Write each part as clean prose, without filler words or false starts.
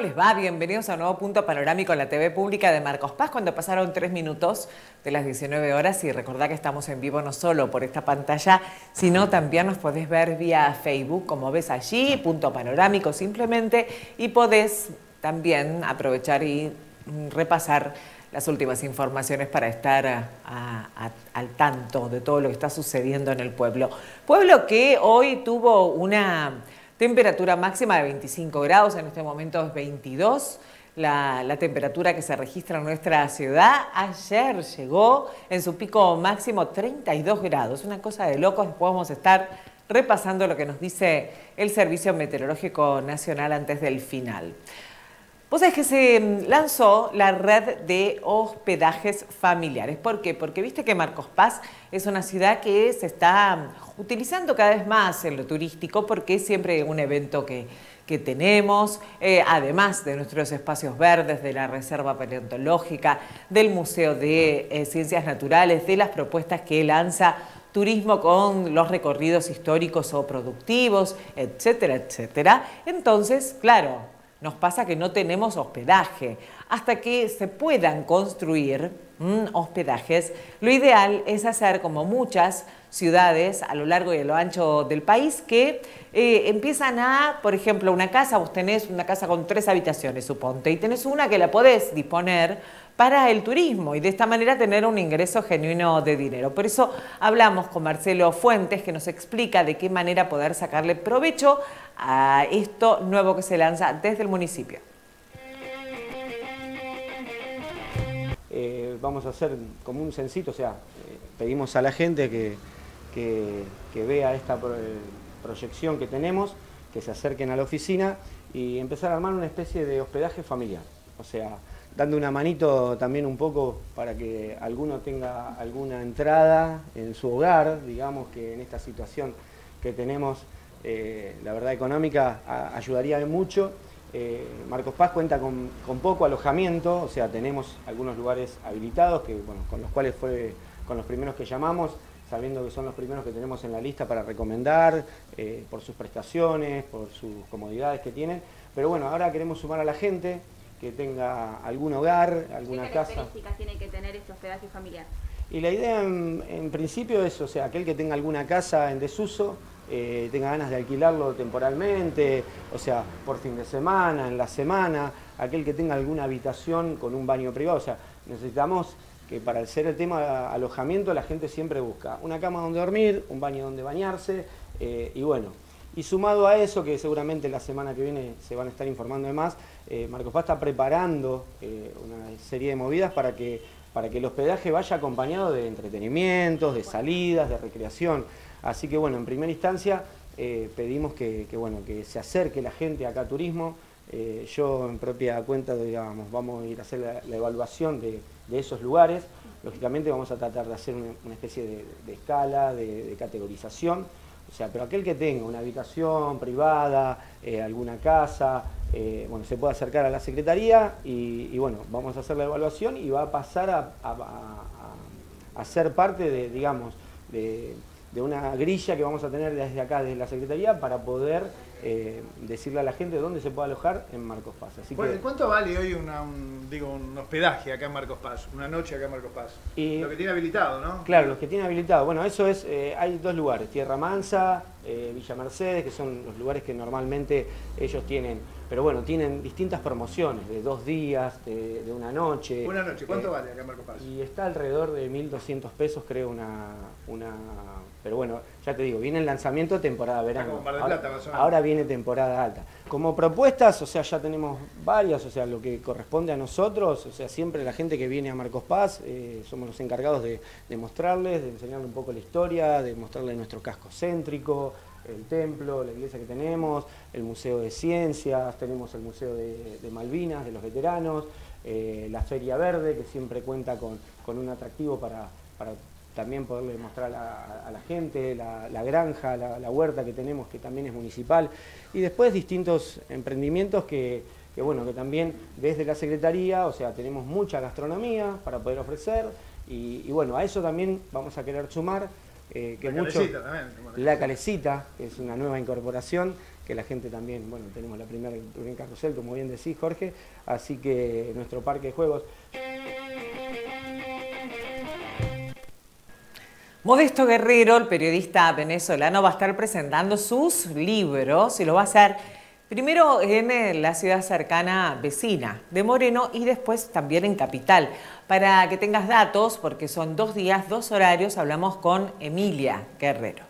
les va? Bienvenidos a un nuevo Punto Panorámico en la TV pública de Marcos Paz, cuando pasaron 3 minutos de las 19 horas. Y recordá que estamos en vivo no solo por esta pantalla, sino también nos podés ver vía Facebook, como ves allí, Punto Panorámico simplemente, y podés también aprovechar y repasar las últimas informaciones para estar al tanto de todo lo que está sucediendo en el pueblo. Pueblo que hoy tuvo una temperatura máxima de 25 grados, en este momento es 22. La temperatura que se registra en nuestra ciudad. Ayer llegó en su pico máximo 32 grados, una cosa de locos. Después vamos a estar repasando lo que nos dice el Servicio Meteorológico Nacional antes del final. Vos sabés que se lanzó la red de hospedajes familiares. ¿Por qué? Porque viste que Marcos Paz es una ciudad que se está utilizando cada vez más en lo turístico, porque es siempre un evento que tenemos, además de nuestros espacios verdes, de la Reserva Paleontológica, del Museo de Ciencias Naturales, de las propuestas que lanza Turismo con los recorridos históricos o productivos, etcétera, etcétera. Entonces, claro, nos pasa que no tenemos hospedaje. Hasta que se puedan construir hospedajes, lo ideal es hacer como muchas ciudades a lo largo y a lo ancho del país que empiezan a, por ejemplo, una casa, vos tenés una casa con 3 habitaciones, suponte, y tenés una que la podés disponer para el turismo y de esta manera tener un ingreso genuino de dinero. Por eso hablamos con Marcelo Fuentes, que nos explica de qué manera poder sacarle provecho a esto nuevo que se lanza desde el municipio. Vamos a hacer como un censito, o sea, pedimos a la gente que vea esta proyección que tenemos, que se acerquen a la oficina y empezar a armar una especie de hospedaje familiar. O sea, dando una manito también un poco para que alguno tenga alguna entrada en su hogar, digamos que en esta situación que tenemos, la verdad económica, ayudaría mucho. Marcos Paz cuenta con poco alojamiento, o sea, tenemos algunos lugares habilitados que, bueno, con los cuales fue con los primeros que llamamos, sabiendo que son los primeros que tenemos en la lista para recomendar, por sus prestaciones, por sus comodidades que tienen. Pero bueno, ahora queremos sumar a la gente que tenga algún hogar, alguna casa. ¿Qué características tiene que tener este hospedaje familiar? Y la idea en principio es, o sea, aquel que tenga alguna casa en desuso, tenga ganas de alquilarlo temporalmente, o sea, por fin de semana, en la semana, aquel que tenga alguna habitación con un baño privado, o sea, necesitamos que para hacer el tema de alojamiento la gente siempre busca una cama donde dormir, un baño donde bañarse, y bueno, y sumado a eso, que seguramente la semana que viene se van a estar informando de más, Marcos Paz está preparando una serie de movidas para que el hospedaje vaya acompañado de entretenimientos, de salidas, de recreación. Así que bueno, en primera instancia pedimos que se acerque la gente acá a turismo. Yo en propia cuenta, digamos, vamos a ir a hacer la evaluación de esos lugares. Lógicamente vamos a tratar de hacer una especie de escala, de categorización. O sea, pero aquel que tenga una habitación privada, alguna casa, bueno, se puede acercar a la Secretaría y bueno, vamos a hacer la evaluación y va a pasar a ser parte de, digamos, de una grilla que vamos a tener desde acá, desde la Secretaría, para poder decirle a la gente dónde se puede alojar en Marcos Paz. Así bueno, que, ¿cuánto vale hoy un hospedaje acá en Marcos Paz? Una noche acá en Marcos Paz. Lo que tiene habilitado, ¿no? Claro, los que tienen habilitado. Bueno, eso es, hay 2 lugares, Tierra Mansa, Villa Mercedes, que son los lugares que normalmente ellos tienen. Pero bueno, tienen distintas promociones, de 2 días, de una noche. Una noche, ¿cuánto vale acá en Marcos Paz? Y está alrededor de 1.200 pesos, creo, pero bueno, ya te digo, viene el lanzamiento de temporada verano. Como Mar del Plata, más o menos. Ahora viene temporada alta. Como propuestas, o sea, ya tenemos varias, o sea, lo que corresponde a nosotros, o sea, siempre la gente que viene a Marcos Paz, somos los encargados de mostrarles, de enseñarles un poco la historia, de mostrarles nuestro casco céntrico, el templo, la iglesia que tenemos, el Museo de Ciencias, tenemos el Museo de Malvinas, de los veteranos, la Feria Verde, que siempre cuenta con un atractivo para también poderle mostrar a la gente, la granja, la huerta que tenemos, que también es municipal, y después distintos emprendimientos que también desde la Secretaría, o sea, tenemos mucha gastronomía para poder ofrecer, y bueno, a eso también vamos a querer sumar, La Calecita también. La Calecita, que es una nueva incorporación, que la gente también, bueno, tenemos el primer carrusel, como bien decís, Jorge, así que nuestro parque de juegos. Modesto Guerrero, el periodista venezolano, va a estar presentando sus libros y lo va a hacer primero en la ciudad cercana vecina de Moreno y después también en Capital. Para que tengas datos, porque son 2 días, 2 horarios, hablamos con Emilia Guerrero.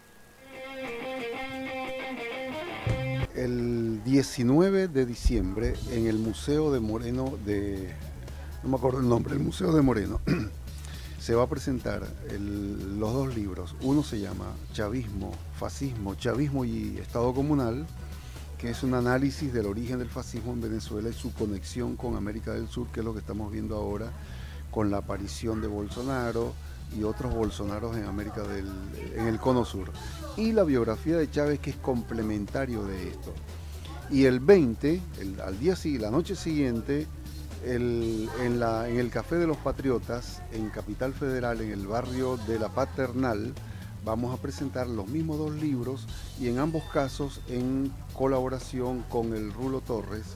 El 19 de diciembre en el Museo de Moreno no me acuerdo el nombre, el Museo de Moreno, se va a presentar los 2 libros. Uno se llama Chavismo, Fascismo, Chavismo y Estado Comunal, que es un análisis del origen del fascismo en Venezuela y su conexión con América del Sur, que es lo que estamos viendo ahora con la aparición de Bolsonaro y otros Bolsonaros en en el Cono Sur. Y la biografía de Chávez, que es complementario de esto. Y el 20, la noche siguiente, en el Café de los Patriotas, en Capital Federal, en el barrio de La Paternal, vamos a presentar los mismos 2 libros y en ambos casos en colaboración con el Rulo Torres,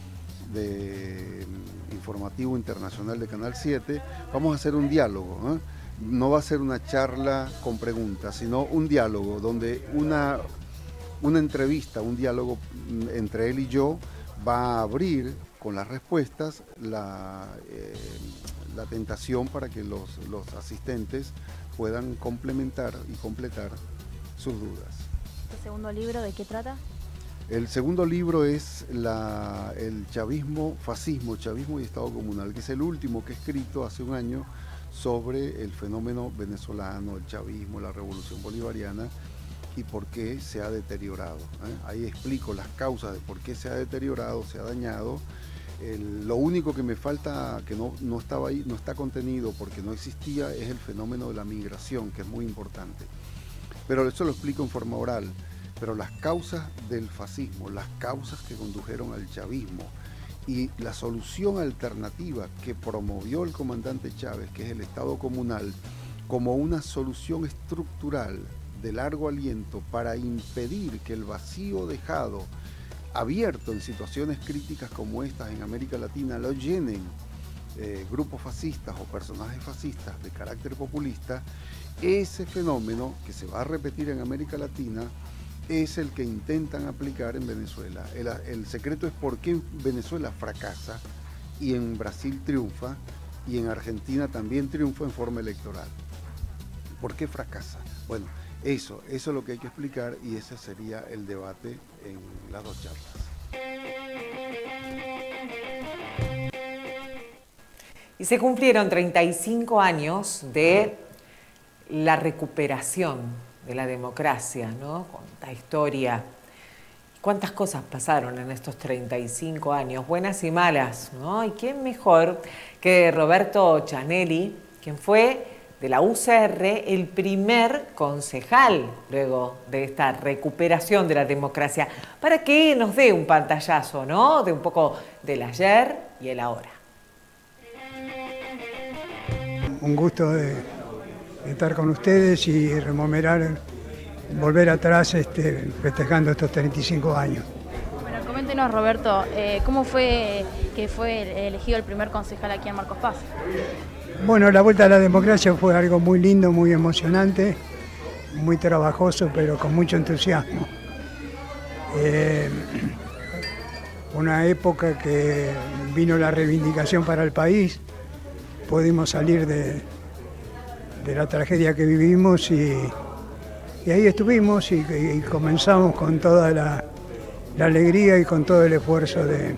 de Informativo Internacional de Canal 7, vamos a hacer un diálogo, ¿eh? No va a ser una charla con preguntas, sino un diálogo donde una entrevista, un diálogo entre él y yo va a abrir con las respuestas la tentación para que los asistentes puedan complementar y completar sus dudas. ¿El segundo libro de qué trata? El segundo libro es el chavismo, fascismo, chavismo y Estado Comunal, que es el último que he escrito hace un año sobre el fenómeno venezolano, el chavismo, la revolución bolivariana y por qué se ha deteriorado, ¿eh? Ahí explico las causas de por qué se ha deteriorado, se ha dañado. Lo único que me falta, que no estaba ahí, no está contenido porque no existía, es el fenómeno de la migración, que es muy importante. Pero eso lo explico en forma oral. Pero las causas del fascismo, las causas que condujeron al chavismo y la solución alternativa que promovió el comandante Chávez, que es el Estado Comunal, como una solución estructural de largo aliento para impedir que el vacío dejado abierto en situaciones críticas como estas en América Latina lo llenen grupos fascistas o personajes fascistas de carácter populista, ese fenómeno que se va a repetir en América Latina es el que intentan aplicar en Venezuela. El secreto es por qué en Venezuela fracasa y en Brasil triunfa y en Argentina también triunfa en forma electoral. ¿Por qué fracasa? Bueno, eso es lo que hay que explicar y ese sería el debate en las 2 charlas. Y se cumplieron 35 años de la recuperación de la democracia, ¿no? Cuánta historia, cuántas cosas pasaron en estos 35 años, buenas y malas, ¿no? Y quién mejor que Roberto Chanelli, quien fue de la UCR el primer concejal luego de esta recuperación de la democracia, para que nos dé un pantallazo, ¿no? De un poco del ayer y el ahora. Un gusto de estar con ustedes y rememorar, volver atrás festejando estos 35 años. Bueno, coméntenos, Roberto, ¿cómo fue que fue elegido el primer concejal aquí en Marcos Paz? Bueno, la vuelta a la democracia fue algo muy lindo, muy emocionante, muy trabajoso, pero con mucho entusiasmo. Una época que vino la reivindicación para el país, pudimos salir de la tragedia que vivimos y ahí estuvimos y comenzamos con toda la alegría y con todo el esfuerzo de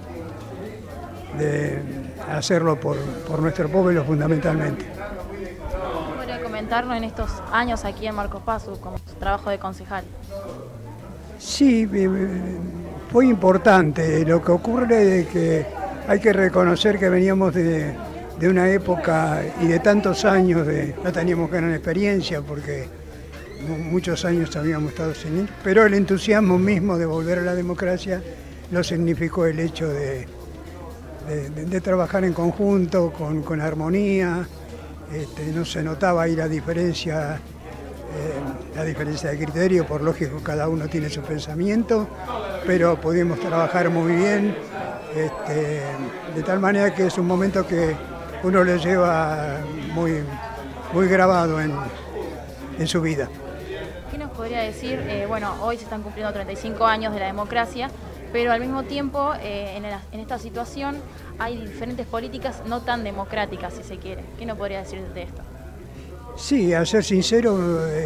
hacerlo por nuestro pueblo fundamentalmente. ¿Podría comentarnos en estos años aquí en Marcos Paz como su trabajo de concejal? Sí, fue importante. Lo que ocurre es que hay que reconocer que veníamos de una época y de tantos años, no teníamos gran experiencia porque muchos años habíamos estado sin él, pero el entusiasmo mismo de volver a la democracia lo significó el hecho de trabajar en conjunto, con armonía. No se notaba ahí la diferencia la diferencia de criterio, por lógico cada uno tiene su pensamiento, pero pudimos trabajar muy bien, de tal manera que es un momento que uno lo lleva muy grabado en su vida. ¿Qué nos podría decir? Bueno, hoy se están cumpliendo 35 años de la democracia, pero al mismo tiempo en esta situación hay diferentes políticas no tan democráticas, si se quiere. ¿Qué nos podría decir de esto? Sí, a ser sincero,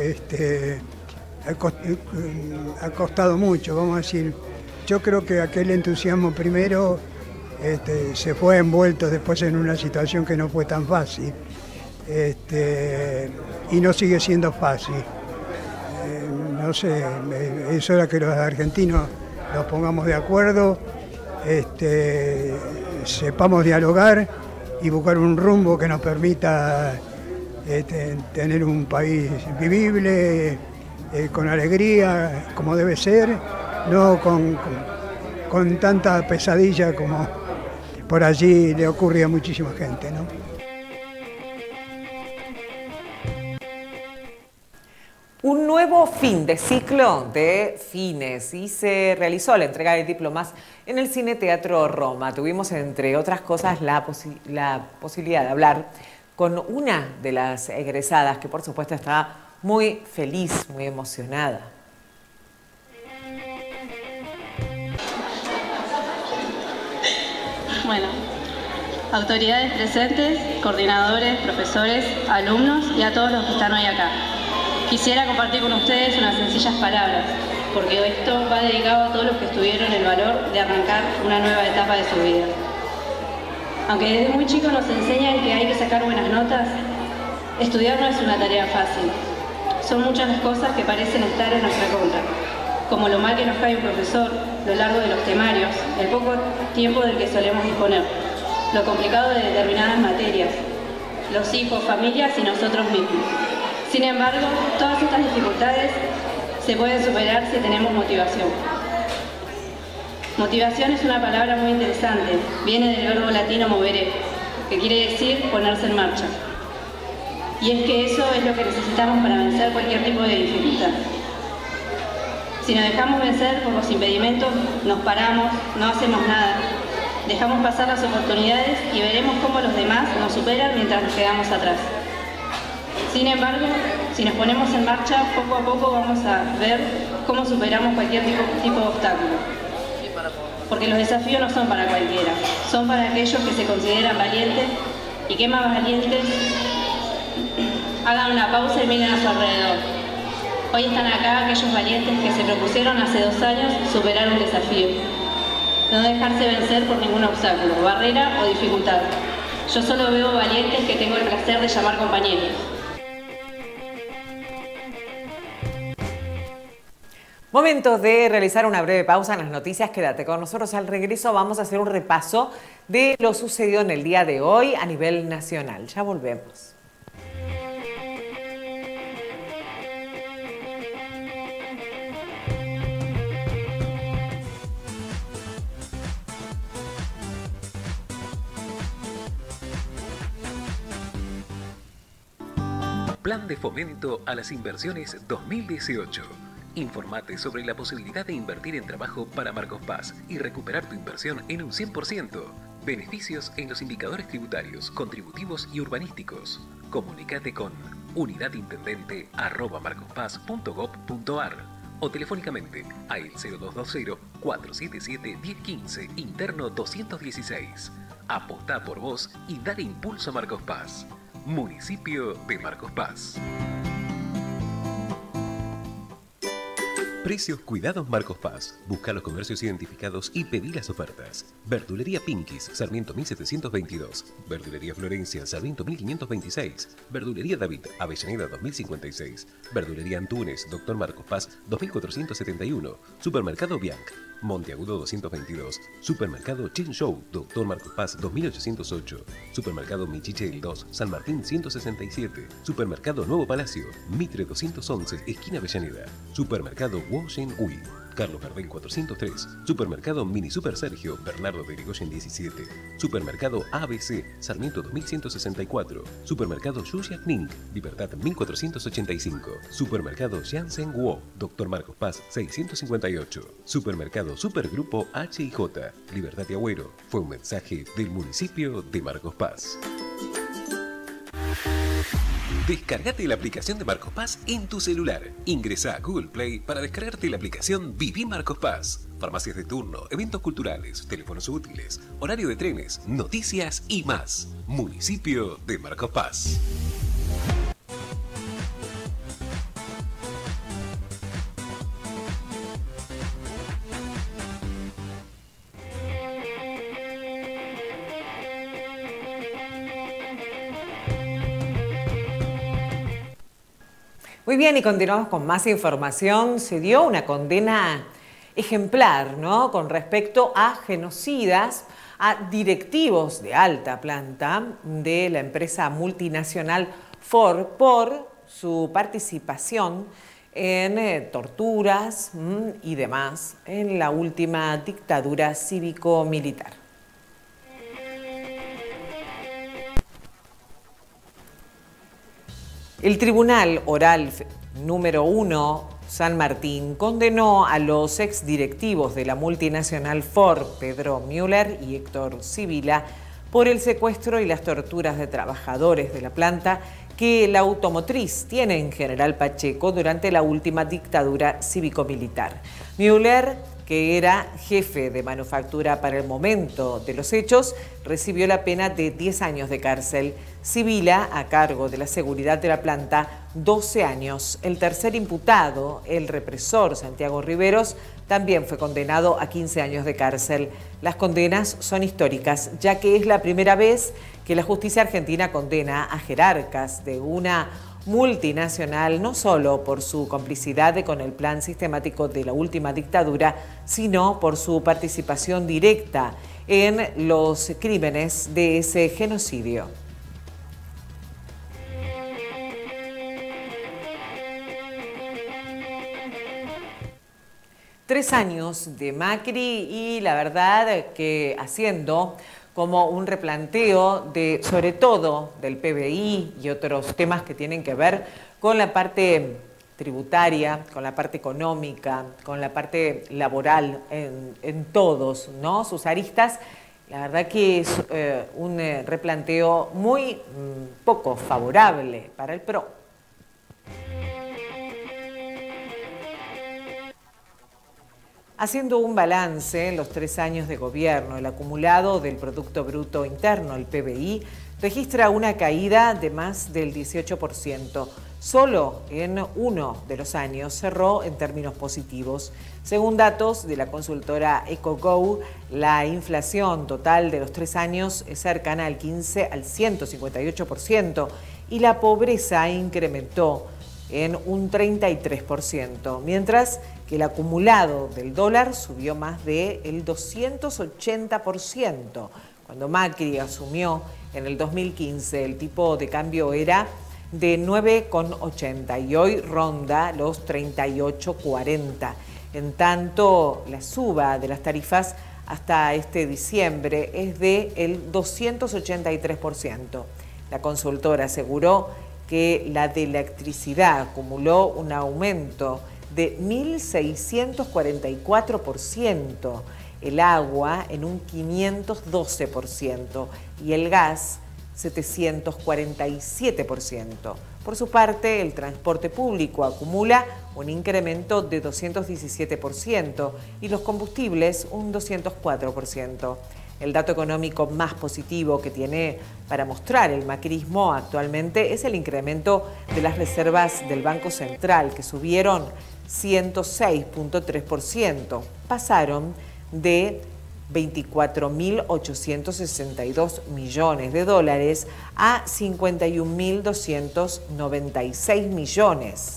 ha costado mucho, vamos a decir. Yo creo que aquel entusiasmo primero se fue envuelto después en una situación que no fue tan fácil, y no sigue siendo fácil. No sé, es hora que los argentinos nos pongamos de acuerdo, sepamos dialogar y buscar un rumbo que nos permita tener un país vivible, con alegría, como debe ser, no con tanta pesadilla como por allí le ocurre a muchísima gente, ¿no? Un nuevo fin de ciclo de fines y se realizó la entrega de diplomas en el Cine Teatro Roma. Tuvimos, entre otras cosas, la posibilidad de hablar con una de las egresadas que, por supuesto, está muy feliz, muy emocionada. Bueno, autoridades presentes, coordinadores, profesores, alumnos y a todos los que están hoy acá. Quisiera compartir con ustedes unas sencillas palabras, porque esto va dedicado a todos los que tuvieron el valor de arrancar una nueva etapa de su vida. Aunque desde muy chicos nos enseñan que hay que sacar buenas notas, estudiar no es una tarea fácil. Son muchas las cosas que parecen estar en nuestra contra, como lo mal que nos cae un profesor, lo largo de los temarios, el poco tiempo del que solemos disponer, lo complicado de determinadas materias, los hijos, familias y nosotros mismos. Sin embargo, todas estas dificultades se pueden superar si tenemos motivación. Motivación es una palabra muy interesante, viene del verbo latino movere, que quiere decir ponerse en marcha. Y es que eso es lo que necesitamos para vencer cualquier tipo de dificultad. Si nos dejamos vencer por los impedimentos, nos paramos, no hacemos nada, dejamos pasar las oportunidades y veremos cómo los demás nos superan mientras nos quedamos atrás. Sin embargo, si nos ponemos en marcha, poco a poco vamos a ver cómo superamos cualquier tipo de obstáculo. Porque los desafíos no son para cualquiera, son para aquellos que se consideran valientes y que más valientes hagan una pausa y miren a su alrededor. Hoy están acá aquellos valientes que se propusieron hace 2 años superar un desafío. No dejarse vencer por ningún obstáculo, barrera o dificultad. Yo solo veo valientes que tengo el placer de llamar compañeros. Momento de realizar una breve pausa en las noticias. Quédate con nosotros. Al regreso vamos a hacer un repaso de lo sucedido en el día de hoy a nivel nacional. Ya volvemos. Plan de Fomento a las Inversiones 2018. Informate sobre la posibilidad de invertir en trabajo para Marcos Paz y recuperar tu inversión en un 100%. Beneficios en los indicadores tributarios, contributivos y urbanísticos. Comunícate con unidadintendente@marcospaz.gov.ar o telefónicamente a el 0220-477-1015, interno 216. Apostá por vos y dale impulso a Marcos Paz. Municipio de Marcos Paz. Precios cuidados Marcos Paz. Busca los comercios identificados y pedí las ofertas. Verdulería Pinquis, Sarmiento 1722. Verdulería Florencia, Sarmiento 1526. Verdulería David, Avellaneda 2056. Verdulería Antunes, Dr. Marcos Paz 2471. Supermercado Bianc, Monteagudo 222. Supermercado Chen Show, Dr. Marcos Paz 2808. Supermercado Michichel 2, San Martín 167. Supermercado Nuevo Palacio, Mitre 211, esquina Avellaneda. Supermercado Washing Ui, Carlos Gardel 403. Supermercado Mini Super Sergio, Bernardo de Irigoyen 17. Supermercado ABC, Sarmiento 2164. Supermercado Yuya Kning, Libertad 1485. Supermercado Janssen Wo, Dr. Marcos Paz 658. Supermercado Supergrupo H&J, Libertad y Agüero. Fue un mensaje del municipio de Marcos Paz. Descargate la aplicación de Marcos Paz en tu celular. Ingresa a Google Play para descargarte la aplicación Viví Marcos Paz. Farmacias de turno, eventos culturales, teléfonos útiles, horario de trenes, noticias y más. Municipio de Marcos Paz. Muy bien, y continuamos con más información. Se dio una condena ejemplar, ¿no?, con respecto a genocidas, a directivos de alta planta de la empresa multinacional Ford por su participación en torturas y demás en la última dictadura cívico-militar. El Tribunal Oral número 1 San Martín condenó a los exdirectivos de la multinacional Ford, Pedro Müller y Héctor Sibila, por el secuestro y las torturas de trabajadores de la planta que la automotriz tiene en General Pacheco durante la última dictadura cívico-militar. Müller, que era jefe de manufactura para el momento de los hechos, recibió la pena de 10 años de cárcel. Sibila, a cargo de la seguridad de la planta, 12 años. El tercer imputado, el represor Santiago Riveros, también fue condenado a 15 años de cárcel. Las condenas son históricas, ya que es la primera vez que la justicia argentina condena a jerarcas de una multinacional, no solo por su complicidad con el plan sistemático de la última dictadura, sino por su participación directa en los crímenes de ese genocidio. Tres años de Macri y la verdad que haciendo como un replanteo de, sobre todo, del PBI y otros temas que tienen que ver con la parte tributaria, con la parte económica, con la parte laboral en todos, ¿no?, sus aristas. La verdad que es un replanteo muy poco favorable para el PRO. Haciendo un balance en los 3 años de gobierno, el acumulado del Producto Bruto Interno, el PBI, registra una caída de más del 18%. Solo en uno de los años cerró en términos positivos. Según datos de la consultora EcoGo, la inflación total de los 3 años es cercana al 158% y la pobreza incrementó en un 33%, mientras que el acumulado del dólar subió más del 280%. Cuando Macri asumió en el 2015, el tipo de cambio era de 9,80 y hoy ronda los 38,40. En tanto, la suba de las tarifas hasta este diciembre es del 283%. La consultora aseguró que la de electricidad acumuló un aumento de 1.644%, el agua en un 512% y el gas 747%. Por su parte, el transporte público acumula un incremento de 217% y los combustibles un 204%. El dato económico más positivo que tiene para mostrar el macrismo actualmente es el incremento de las reservas del Banco Central, que subieron 106,3%. Pasaron de 24.862 millones de dólares a 51.296 millones.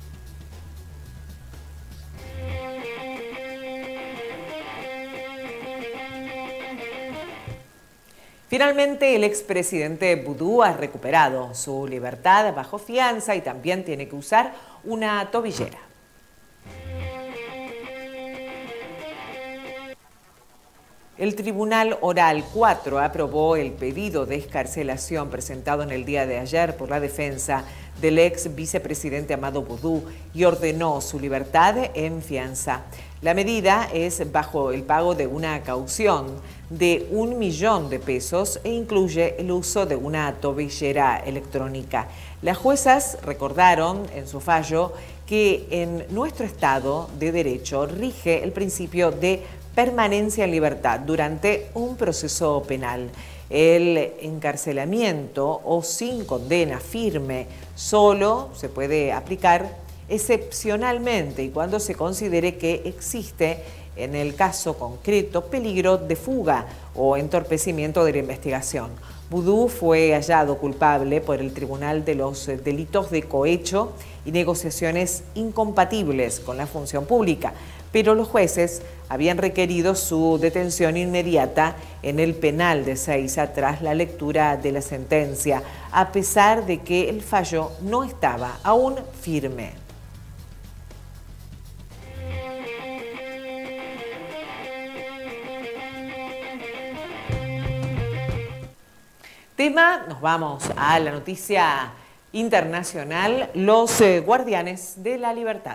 Finalmente, el expresidente Vudú ha recuperado su libertad bajo fianza y también tiene que usar una tobillera. El Tribunal Oral 4 aprobó el pedido de excarcelación presentado en el día de ayer por la defensa del ex vicepresidente Amado Boudou y ordenó su libertad en fianza. La medida es bajo el pago de una caución de 1 millón de pesos e incluye el uso de una tobillera electrónica. Las juezas recordaron en su fallo que en nuestro Estado de Derecho rige el principio de permanencia en libertad durante un proceso penal. El encarcelamiento o sin condena firme solo se puede aplicar excepcionalmente y cuando se considere que existe en el caso concreto peligro de fuga o entorpecimiento de la investigación. Boudou fue hallado culpable por el Tribunal de los Delitos de Cohecho y negociaciones incompatibles con la función pública, pero los jueces habían requerido su detención inmediata en el penal de Seiza tras la lectura de la sentencia, a pesar de que el fallo no estaba aún firme. Nos vamos a la noticia internacional, los guardianes de la libertad.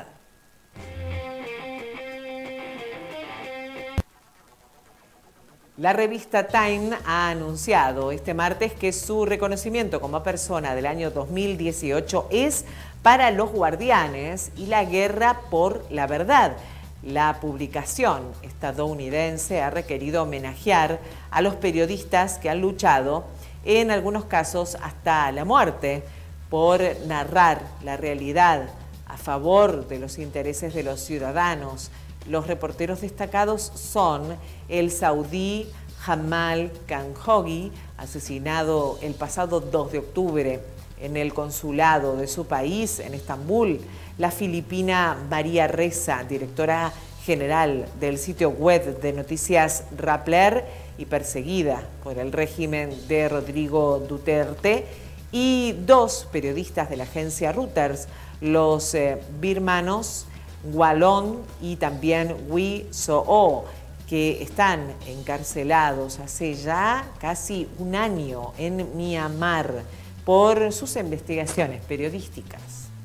La revista Time ha anunciado este martes que su reconocimiento como persona del año 2018 es para los guardianes y la guerra por la verdad. La publicación estadounidense ha requerido homenajear a los periodistas que han luchado en algunos casos hasta la muerte, por narrar la realidad a favor de los intereses de los ciudadanos. Los reporteros destacados son el saudí Jamal Khashoggi, asesinado el pasado 2 de octubre en el consulado de su país en Estambul, la filipina María Ressa, directora general del sitio web de noticias Rappler y perseguida por el régimen de Rodrigo Duterte, y 2 periodistas de la agencia Reuters, los birmanos Walon y también Wi So-o, que están encarcelados hace ya casi un año en Myanmar por sus investigaciones periodísticas.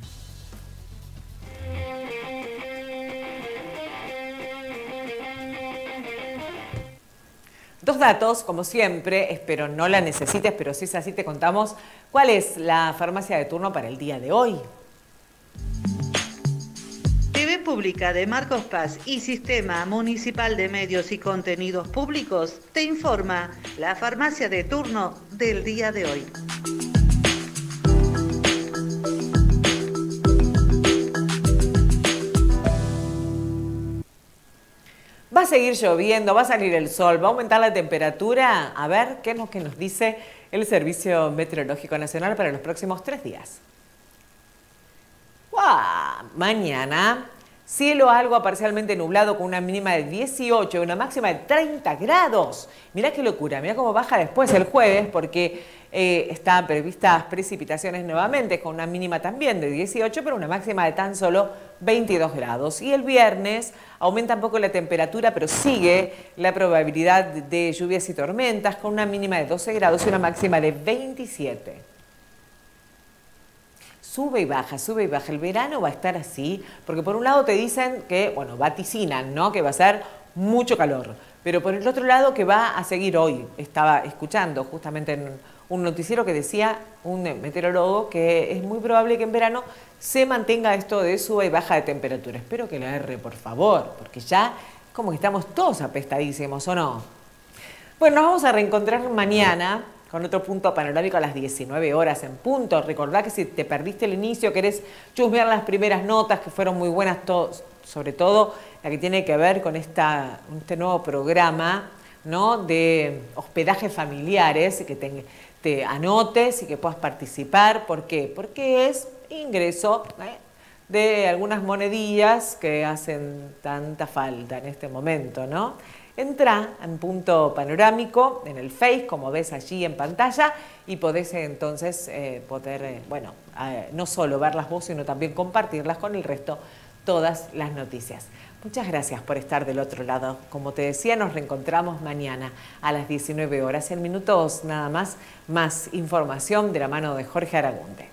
Dos datos, como siempre, espero no la necesites, pero si es así te contamos cuál es la farmacia de turno para el día de hoy. TV Pública de Marcos Paz y Sistema Municipal de Medios y Contenidos Públicos te informa la farmacia de turno del día de hoy. Va a seguir lloviendo, va a salir el sol, va a aumentar la temperatura. A ver qué es lo que nos dice el Servicio Meteorológico Nacional para los próximos 3 días. ¡Wow! Mañana, cielo algo parcialmente nublado con una mínima de 18 y una máxima de 30 grados. Mirá qué locura, mirá cómo baja después el jueves porque están previstas precipitaciones nuevamente con una mínima también de 18 pero una máxima de tan solo 22 grados. Y el viernes aumenta un poco la temperatura pero sigue la probabilidad de lluvias y tormentas con una mínima de 12 grados y una máxima de 27. Sube y baja, sube y baja. El verano va a estar así, porque por un lado te dicen que, bueno, vaticinan, ¿no? Que va a ser mucho calor. Pero por el otro lado que va a seguir hoy. Estaba escuchando justamente en un noticiero que decía un meteorólogo que es muy probable que en verano se mantenga esto de sube y baja de temperatura. Espero que lo erre, por favor, porque ya como que estamos todos apestadísimos, ¿o no? Bueno, nos vamos a reencontrar mañana con otro punto panorámico a las 19 horas en punto. Recordá que si te perdiste el inicio, querés chusmear las primeras notas que fueron muy buenas, sobre todo la que tiene que ver con este nuevo programa, ¿no?, de hospedajes familiares, que te anotes y que puedas participar. ¿Por qué? Porque es ingreso de algunas monedillas que hacen tanta falta en este momento, ¿no? Entra en Punto Panorámico en el Face, como ves allí en pantalla, y podés entonces no solo verlas vos, sino también compartirlas con el resto, todas las noticias. Muchas gracias por estar del otro lado. Como te decía, nos reencontramos mañana a las 19 horas. En minutos nada más, más información de la mano de Jorge Aragunde.